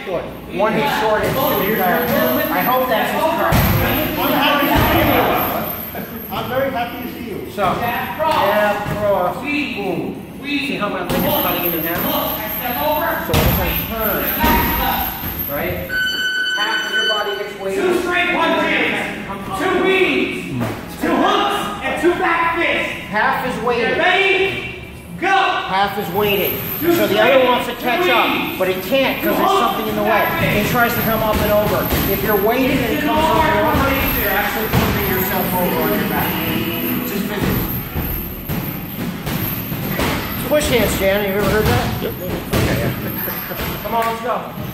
Good. One is short and two is back. I hope that's his card. I'm very happy to see you. So, jab, cross, boom. See how my leg is cutting in and out? So as I turn, right? Half of your body gets weighted. 2 straight punches, 2 knees, 2 hooks, and 2 back fists. Half is weighted. Ready? Go! Half is weighted. So the other wants to catch up, but it can't because there's something in the way. It tries to come up and over. If you're weighted and it comes up and over, you're actually putting yourself over on your back. Just physics. Push hands, Jan. You ever heard that? Yep. Okay. Come on, let's go.